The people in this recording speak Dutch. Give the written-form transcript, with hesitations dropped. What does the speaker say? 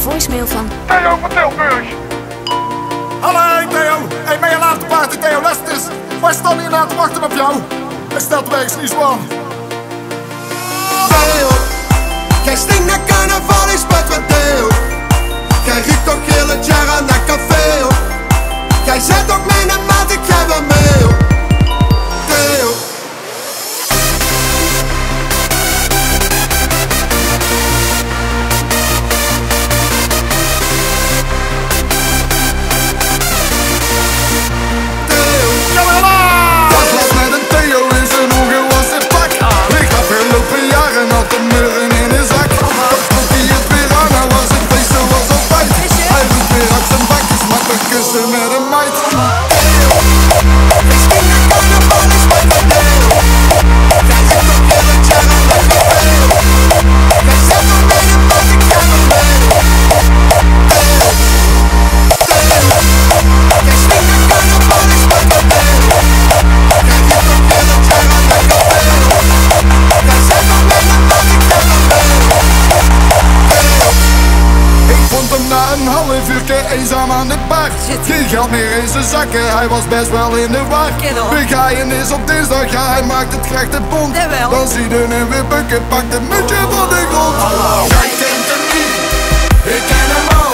voicemail van Theo van Tilburg. Hallo Theo, hey, ben je laat de party Theo, luister eens. Wij staan hier na te wachten op jou. Hij stelt wegens niet zo aan. Theo, jij stinkt naar carnaval, ik spuit wat Theo. Jij riekt ook heel het jaar aan dat café, hoor. Jij zet ook mee naar maat, ik ga wel mee, hoor. Theo. Met een meid. Ik sting naar carnaval, ik spuit wat Theo. Jij zet ook heel het jaar aan dat café, hoor. Jij zet ook mee naar maat, ik ga wel mee, hoor. Theo. Jij stinkt naar carnaval, ik spuit wat Theo. Jij zet ook heel het jaar aan dat café, hoor. Jij zet ook mee naar maat, ik ga wel mee, hoor. Theo. Ik vond hem na een half uur eenzaam aan de bar. Geen geld meer in zijn zakken, hij was best wel in de war. Begaaien is op dinsdag, ja hij maakt het graag te bond. Dan zie je een wipperke, pakt het muntje van de grond. Jij kent hem niet, ik ken hem al.